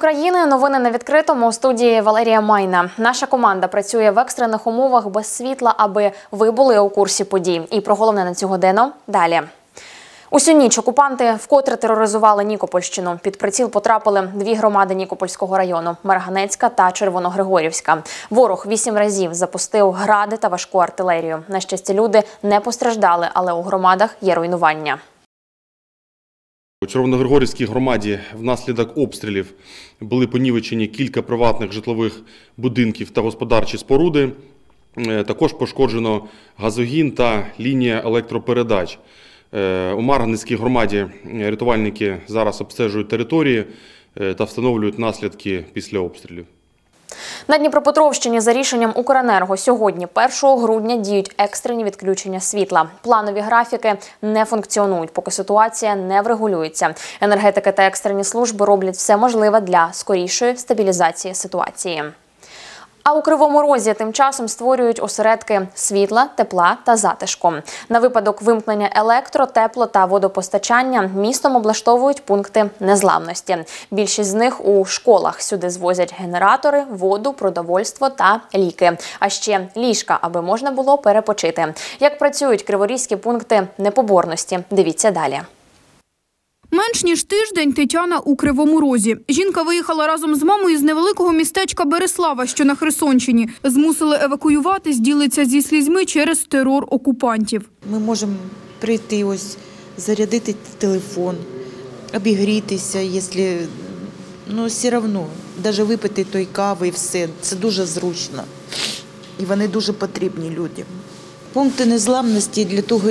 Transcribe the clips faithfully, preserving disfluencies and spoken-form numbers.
України. Новини на відкритому. У студії Валерія Майна. Наша команда працює в екстрених умовах без світла, аби ви були у курсі подій. І про головне на цю годину далі. Усю ніч окупанти вкотре тероризували Нікопольщину. Під приціл потрапили дві громади Нікопольського району – Марганецька та Червоногригорівська. Ворог вісім разів запустив гради та важку артилерію. На щастя, люди не постраждали, але у громадах є руйнування. У Червоногригорівській громаді внаслідок обстрілів були понівечені кілька приватних житлових будинків та господарчі споруди. Також пошкоджено газогін та лінія електропередач. У Марганецькій громаді рятувальники зараз обстежують території та встановлюють наслідки після обстрілів. На Дніпропетровщині за рішенням Укренерго сьогодні, першого грудня, діють екстрені відключення світла. Планові графіки не функціонують, поки ситуація не врегулюється. Енергетики та екстрені служби роблять все можливе для скорішої стабілізації ситуації. А у Кривому Розі тим часом створюють осередки світла, тепла та затишку. На випадок вимкнення електро, тепло та водопостачання містом облаштовують пункти незламності. Більшість з них у школах. Сюди звозять генератори, воду, продовольство та ліки. А ще ліжка, аби можна було перепочити. Як працюють криворізькі пункти непоборності? Дивіться далі. Менш ніж тиждень Тетяна у Кривому Розі. Жінка виїхала разом з мамою з невеликого містечка Береслава, що на Херсонщині. Змусили евакуюватись, ділиться зі слізьми через терор окупантів. Ми можемо прийти, ось, зарядити телефон, обігрітися, якщо, ну, все одно, навіть випити той кави і все. Це дуже зручно. І вони дуже потрібні людям. Пункти незламності для того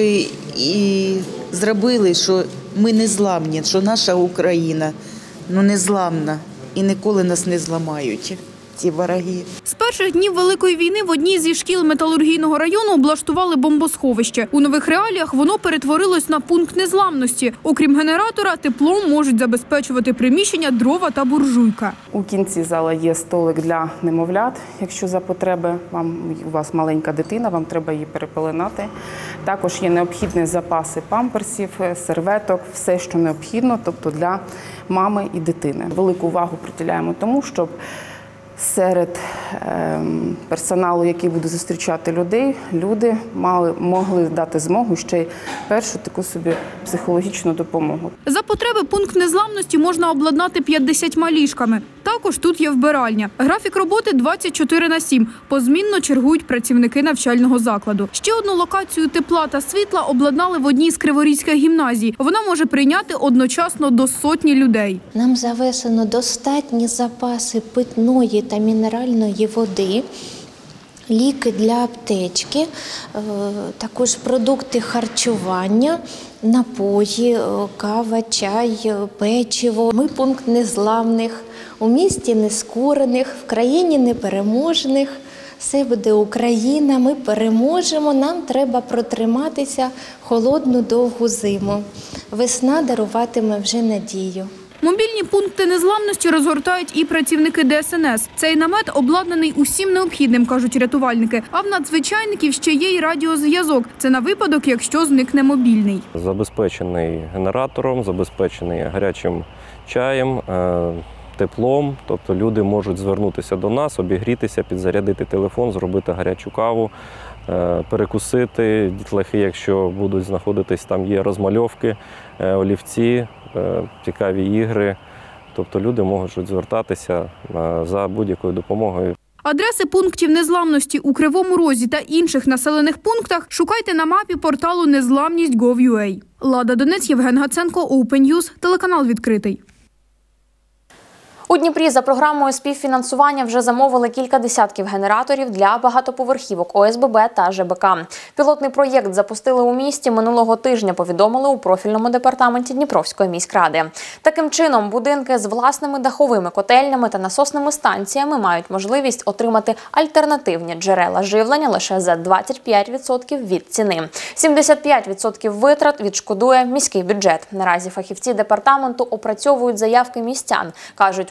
і зробили, що ми незламні, що наша Україна ну, незламна і ніколи нас не зламають ці вороги. З перших днів Великої війни в одній зі шкіл металургійного району облаштували бомбосховище. У нових реаліях воно перетворилось на пункт незламності. Окрім генератора, теплом можуть забезпечувати приміщення дрова та буржуйка. У кінці зала є столик для немовлят. Якщо за потреби, вам, у вас маленька дитина, вам треба її перепеленати. Також є необхідні запаси памперсів, серветок, все, що необхідно, тобто для мами і дитини. Велику увагу приділяємо тому, щоб серед персоналу, який буде зустрічати людей, люди мали, могли дати змогу ще й першу таку собі психологічну допомогу. За потреби пункт незламності можна обладнати п'ятдесятьма ліжками. Також тут є вбиральня. Графік роботи двадцять чотири на сім. Позмінно чергують працівники навчального закладу. Ще одну локацію тепла та світла обладнали в одній з криворізьких гімназій. Вона може прийняти одночасно до сотні людей. Нам завезено достатні запаси питної та мінеральної води, ліки для аптечки, також продукти харчування, напої, кава, чай, печиво. Ми пункт незламних, у місті нескорених, в країні непереможних. Все буде Україна, ми переможемо, нам треба протриматися холодну довгу зиму. Весна даруватиме вже надію. Мобільні пункти незламності розгортають і працівники Де Ес Ен Ес. Цей намет обладнаний усім необхідним, кажуть рятувальники. А в надзвичайників ще є й радіозв'язок. Це на випадок, якщо зникне мобільний. Забезпечений генератором, забезпечений гарячим чаєм, теплом. Тобто люди можуть звернутися до нас, обігрітися, підзарядити телефон, зробити гарячу каву, перекусити. Дітлахи, якщо будуть знаходитись, там є розмальовки, олівці, цікаві ігри. Тобто люди можуть звертатися за будь-якою допомогою. Адреси пунктів незламності у Кривому Розі та інших населених пунктах шукайте на мапі порталу незламність крапка гов крапка ю а. Лада Донець, Євген Гаценко, Open News, телеканал відкритий. У Дніпрі за програмою співфінансування вже замовили кілька десятків генераторів для багатоповерхівок О С Б Б та Ж Б К. Пілотний проєкт запустили у місті минулого тижня, повідомили у профільному департаменті Дніпровської міськради. Таким чином, будинки з власними даховими котельнями та насосними станціями мають можливість отримати альтернативні джерела живлення лише за двадцять п'ять відсотків від ціни. сімдесят п'ять відсотків витрат відшкодує міський бюджет. Наразі фахівці департаменту опрацьовують заявки містян, кажуть,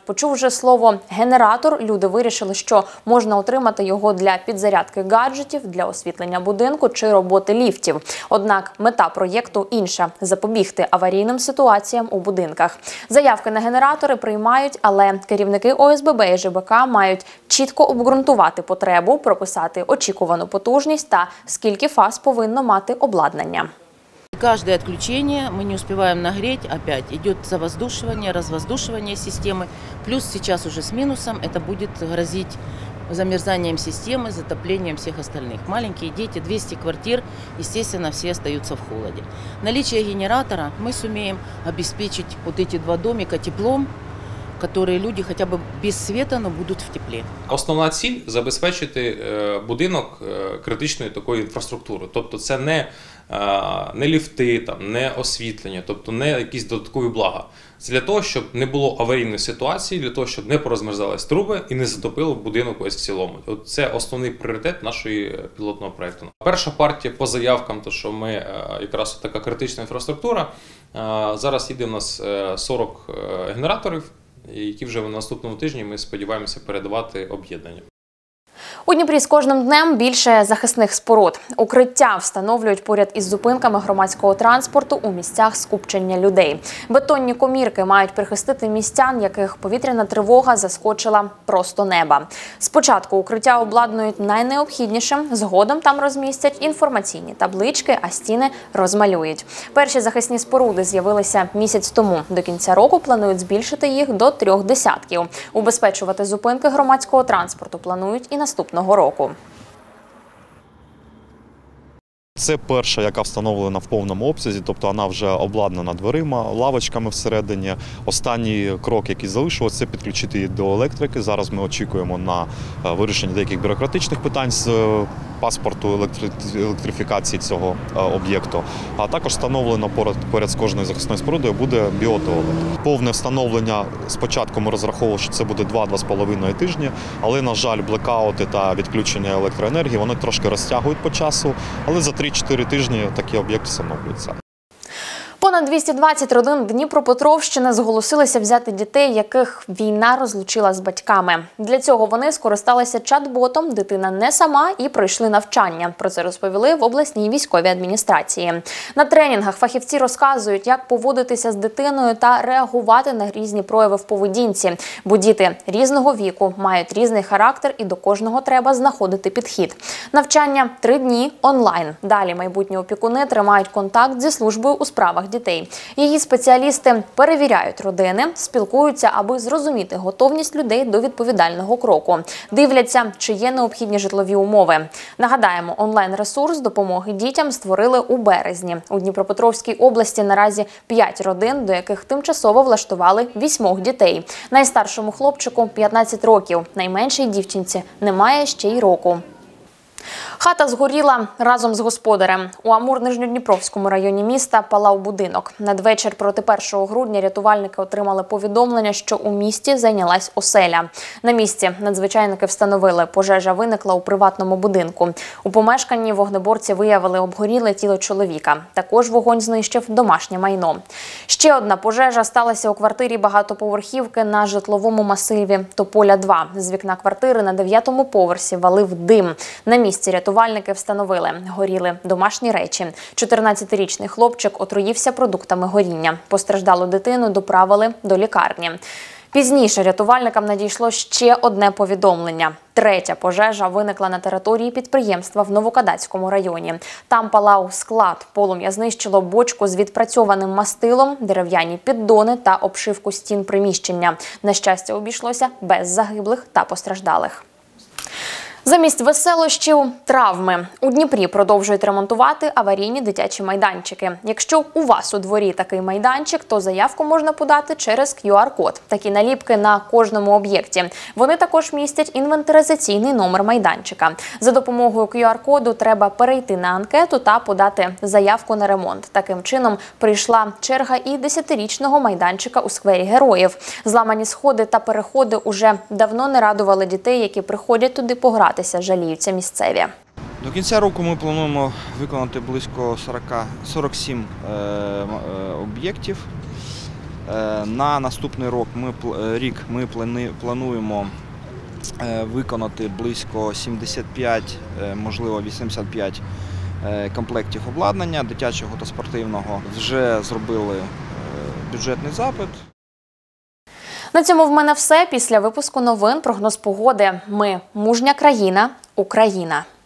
Почувши слово «генератор», люди вирішили, що можна отримати його для підзарядки гаджетів, для освітлення будинку чи роботи ліфтів. Однак мета проєкту інша – запобігти аварійним ситуаціям у будинках. Заявки на генератори приймають, але керівники О С Б Б і Ж Б К мають чітко обґрунтувати потребу, прописати очікувану потужність та скільки фаз повинно мати обладнання. Каждое отключение мы не успеваем нагреть, опять идет завоздушивание, развоздушивание системы. Плюс сейчас уже с минусом это будет грозить замерзанием системы, затоплением всех остальных. Маленькие дети, двести квартир, естественно, все остаются в холоде. Наличие генератора мы сумеем обеспечить вот эти два домика теплом, которые люди хотя бы без света, но будут в теплі. Основна ціль – забезпечити будинок критичною такою інфраструктурою. Тобто це не, не ліфти, там, не освітлення, тобто не якісь додаткові блага. Це для того, щоб не було аварійної ситуації, для того, щоб не порозмерзались труби і не затопило будинок ось в цілому. От це основний пріоритет нашої пілотного проєкту. Перша партія по заявкам, то що ми якраз така критична інфраструктура, зараз їде у нас сорок генераторів, які вже на наступному тижні ми сподіваємося передавати об'єднанню. У Дніпрі з кожним днем більше захисних споруд. Укриття встановлюють поряд із зупинками громадського транспорту у місцях скупчення людей. Бетонні комірки мають прихистити містян, яких повітряна тривога заскочила просто неба. Спочатку укриття обладнують найнеобхіднішим, згодом там розмістять інформаційні таблички, а стіни розмалюють. Перші захисні споруди з'явилися місяць тому. До кінця року планують збільшити їх до трьох десятків. Убезпечувати зупинки громадського транспорту планують і наступного року. Це перша, яка встановлена в повному обсязі, тобто вона вже обладнана дверима, лавочками всередині. Останній крок, який залишилось, це підключити її до електрики. Зараз ми очікуємо на вирішення деяких бюрократичних питань з паспорту електри... електрифікації цього об'єкту. А також встановлено поряд, поряд з кожною захисною спорудою буде біотуалет. Повне встановлення спочатку ми розраховували, що це буде два-два з половиною тижні, але, на жаль, блекаути та відключення електроенергії вони трошки розтягують по часу, але за три-чотири тижні такі об'єкти встановлюються. Понад двісті двадцять родин Дніпропетровщини зголосилися взяти дітей, яких війна розлучила з батьками. Для цього вони скористалися чат-ботом «Дитина не сама» і пройшли навчання. Про це розповіли в обласній військовій адміністрації. На тренінгах фахівці розказують, як поводитися з дитиною та реагувати на різні прояви в поведінці. Бо діти різного віку мають різний характер і до кожного треба знаходити підхід. Навчання три дні онлайн. Далі майбутні опікуни тримають контакт зі службою у справах дітей. Її спеціалісти перевіряють родини, спілкуються, аби зрозуміти готовність людей до відповідального кроку. Дивляться, чи є необхідні житлові умови. Нагадаємо, онлайн-ресурс допомоги дітям створили у березні. У Дніпропетровській області наразі п'ять родин, до яких тимчасово влаштували вісьмох дітей. Найстаршому хлопчику – п'ятнадцять років, найменшій дівчинці немає ще й року. Хата згоріла разом з господарем. У Амур-Нижньодніпровському районі міста палав будинок. Надвечір проти першого грудня рятувальники отримали повідомлення, що у місті зайнялась оселя. На місці надзвичайники встановили, пожежа виникла у приватному будинку. У помешканні вогнеборці виявили обгоріле тіло чоловіка. Також вогонь знищив домашнє майно. Ще одна пожежа сталася у квартирі багатоповерхівки на житловому масиві Тополя два. З вікна квартири на дев'ятому поверсі валив дим. На місці рятувальники встановили – горіли домашні речі. чотирнадцятирічний хлопчик отруївся продуктами горіння. Постраждалу дитину доправили до лікарні. Пізніше рятувальникам надійшло ще одне повідомлення. Третя пожежа виникла на території підприємства в Новокадацькому районі. Там палав склад. Полум'я знищило бочку з відпрацьованим мастилом, дерев'яні піддони та обшивку стін приміщення. На щастя, обійшлося без загиблих та постраждалих. Замість веселощів – травми. У Дніпрі продовжують ремонтувати аварійні дитячі майданчики. Якщо у вас у дворі такий майданчик, то заявку можна подати через кю ар код. Такі наліпки на кожному об'єкті. Вони також містять інвентаризаційний номер майданчика. За допомогою кю ар коду треба перейти на анкету та подати заявку на ремонт. Таким чином прийшла черга і десятирічного майданчика у сквері Героїв. Зламані сходи та переходи уже давно не радували дітей, які приходять туди пограти. Жаліються місцеві. До кінця року ми плануємо виконати близько сорок сім е, е, об'єктів. На наступний рік ми, рік ми плануємо виконати близько сімдесят п'ять, можливо вісімдесят п'ять комплектів обладнання дитячого та спортивного. Вже зробили бюджетний запит. На цьому в мене все. Після випуску новин прогноз погоди. Ми – мужня країна, Україна.